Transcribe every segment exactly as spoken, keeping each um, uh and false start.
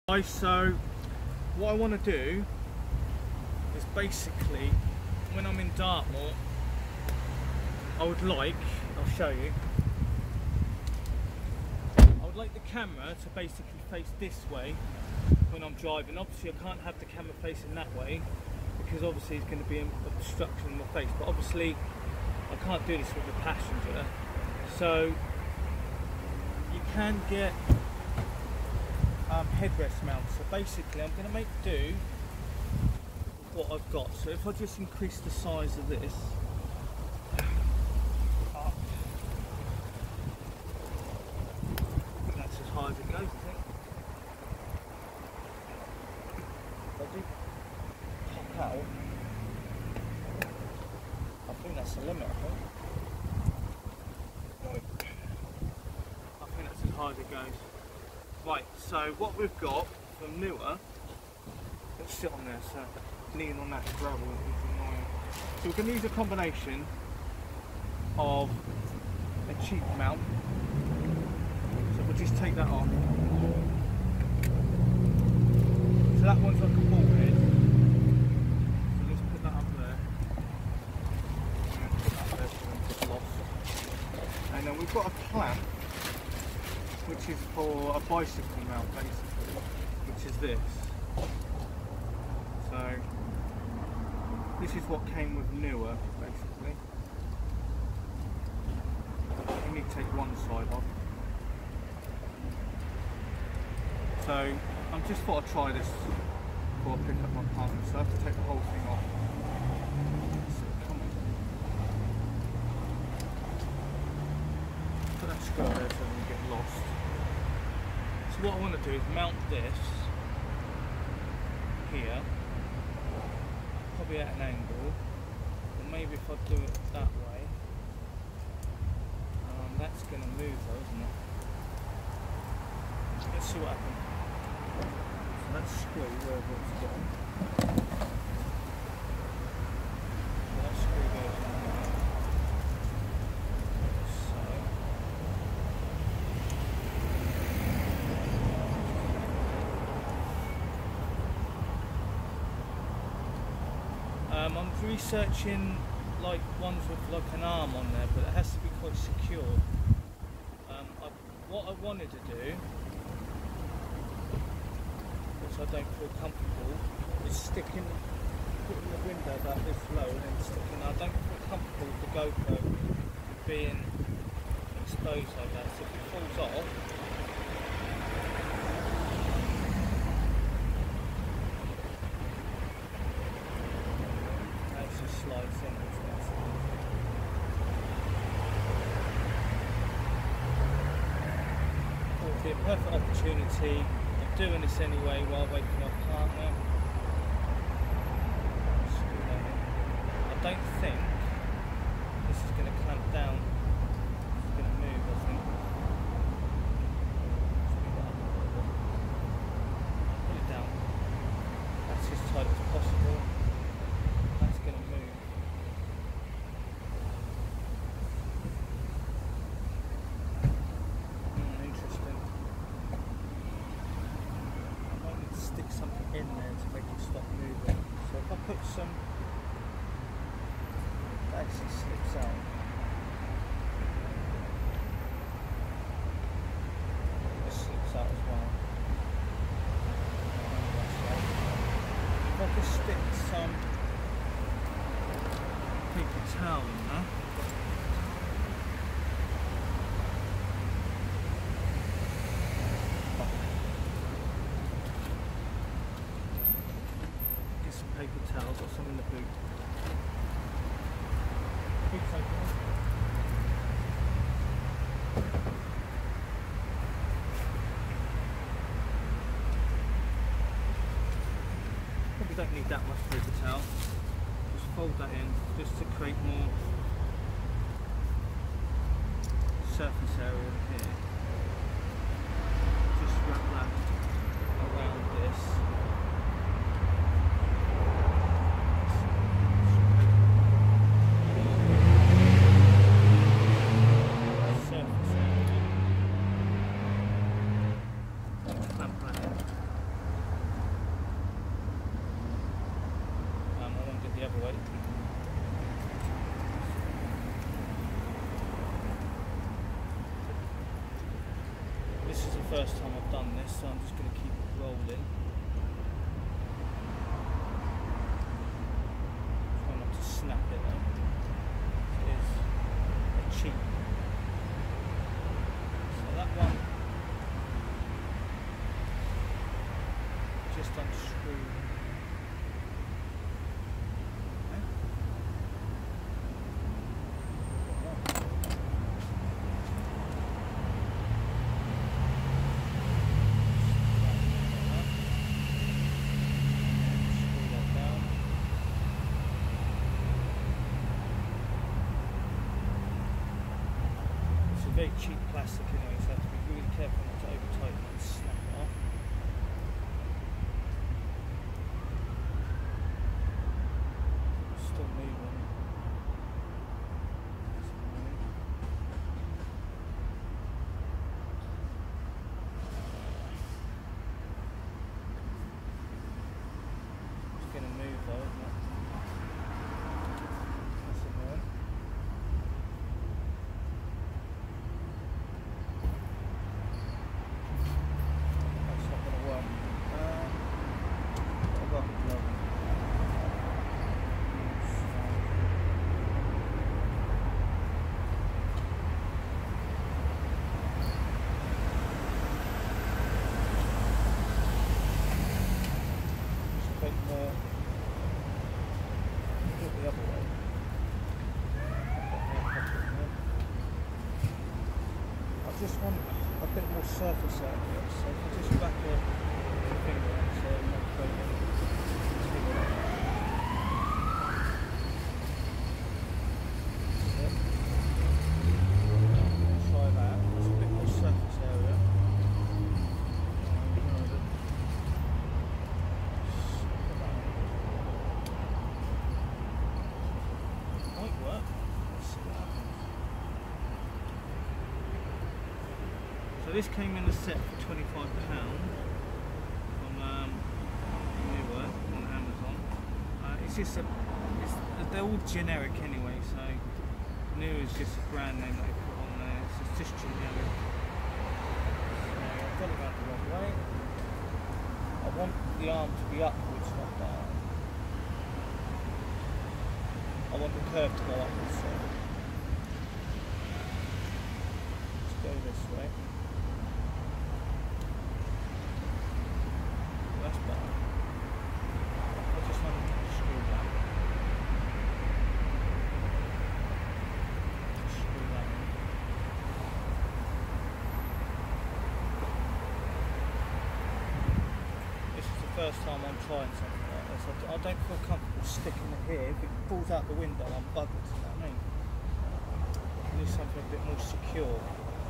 Right, so what I want to do is basically, when I'm in Dartmoor, I would like, I'll show you, I would like the camera to basically face this way when I'm driving. Obviously I can't have the camera facing that way because obviously it's going to be an obstruction in my face, but obviously I can't do this with a passenger. So you can get um, headrest mounts. So basically I'm going to make do with what I've got. So if I just increase the size of this up, that's as high as it goes, I think. If I do pop out, I think that's the limit, I think. I think that's as high as it goes. Right, so what we've got from Newer, let's sit on there, so leaning on that gravel is annoying. So we're going to use a combination of a cheap mount. So we'll just take that off. So that one's like a ball head. So let's put that up there. And put that there so it's lost. And then we've got a clamp, which is for a bicycle mount basically, which is this. So this is what came with Newer basically. You need to take one side off. So I just thought I'd try this before I pick up my partner, so I have to take the whole thing off. So come on. Put that screw there so it doesn't get lost. So what I want to do is mount this here, probably at an angle, or maybe if I do it that way, um, that's going to move though, isn't it? Let's see what happens. So that's screw wherever it's gone. So that screw goes in there. Um, I'm researching like ones with like an arm on there, but it has to be quite secure. Um, I, what I wanted to do, which I don't feel comfortable, is sticking, putting the window about this low and then sticking. I don't feel comfortable with the GoPro being exposed like that. So if it falls off, slides in. It would be a perfect opportunity of doing this anyway while waiting for my partner. I don't think this is going to clamp down. It's going to move, I think. Put it down. That's as tight as possible. That's going to move. Mm, interesting. I might need to stick something in there to make it stop moving. So if I put some, it actually slips out. This slips out as well. If I could stick some paper towel in there. Get some paper towels or some in the boot. Boot's open. Probably don't need that much paper towel. Fold that in just to create more surface area here. Just wrap that around this. Surface area. Clamp that in. first time I've done this, so I'm just going to keep it rolling. Try not to snap it though. It is a cheap. So that one just unscrew. Very cheap plastic anyway, so I have to be really careful not to over tighten it and snap it off. Still moving. It's going to move though, isn't it? That's annoying. I just want a bit more surface out of it, so if I just back a finger out so I'm not going to try that, there's a bit more surface area. It might work. Let's see what happens. So this came in a set for twenty-five pounds on um, newer on Amazon. Uh, it's just a, it's, they're all generic anyway. So new is just a brand name that they put on there. So it's just generic. So I've got it out the wrong way. I want the arm to be upwards, not down. I want the curve to go upwards. So let's go this way. That's better. I just want to screw that. Screw that in. This is the first time I'm trying something like this. I don't feel comfortable sticking it here. If it falls out the window, I'm buggered, you know what I mean? I need something a bit more secure.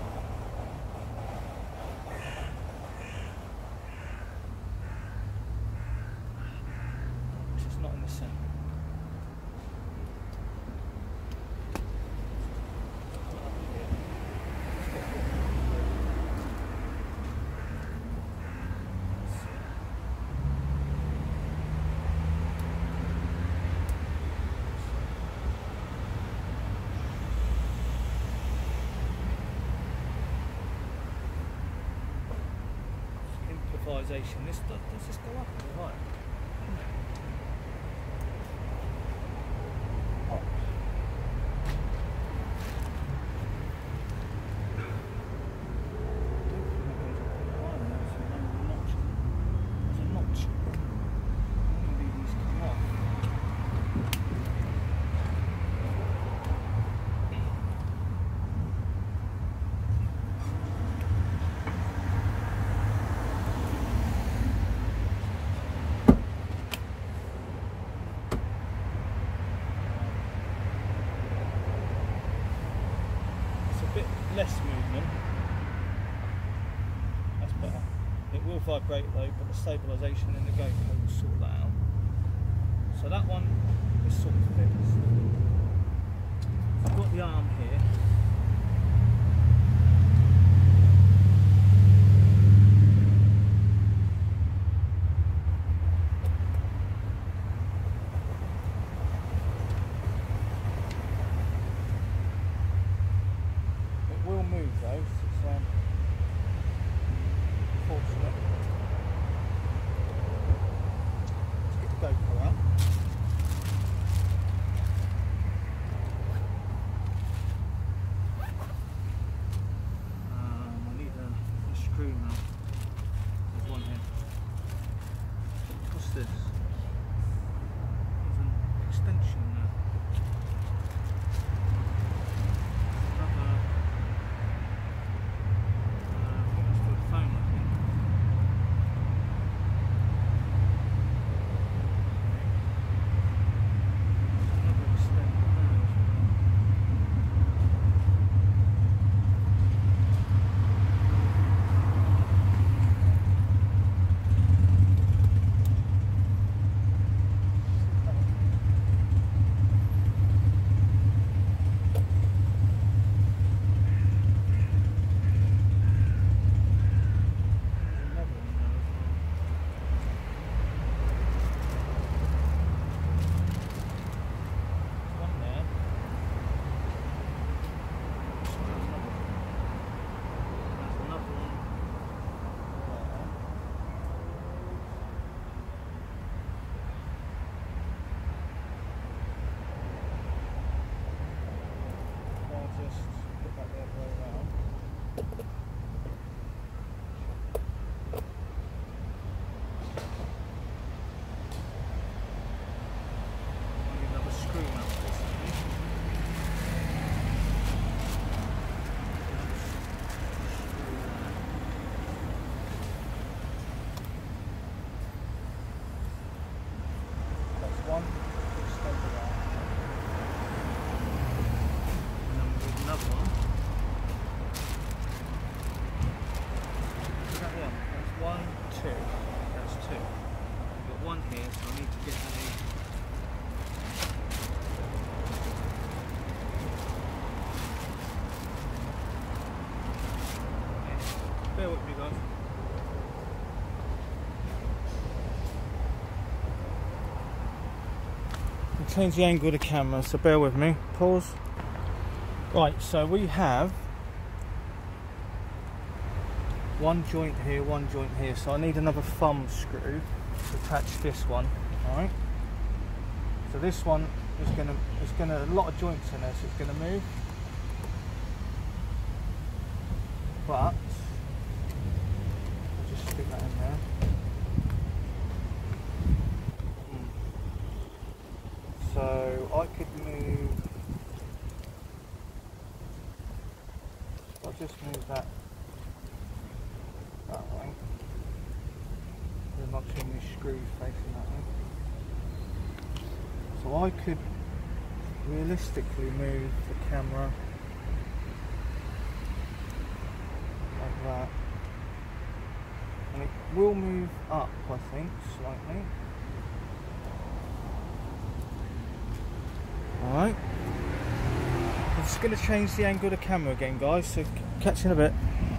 Not in the centre. Improvisation. This does, does this go up or right? Less movement, that's better. It will vibrate though, but the stabilisation in the GoPro will sort that out. So that one is sort of fixed. I've got the arm here. Move though, so it's, um, this? There's an extension there. Another. Uh, I think that's for the phone, I think. Another extender there as well. Put that the other way around. I need another screw mount for this, I think. That's one. Extend it out. Another one. Is that one? That's one, two. That's two. I've got one here, so I need to get a. Okay. Bear with me, guys. I'll change the angle of the camera, so bear with me. Pause. Right, so we have one joint here, one joint here, so I need another thumb screw to attach this one. Alright, so this one is gonna, it's gonna, a lot of joints in there, so it's gonna move, but I'll just stick that in there. So I could move, I'll just move that that way. There's not too many screws facing that way. So I could realistically move the camera like that. And it will move up, I think, slightly. Alright. I'm just going to change the angle of the camera again, guys, so catch you in a bit.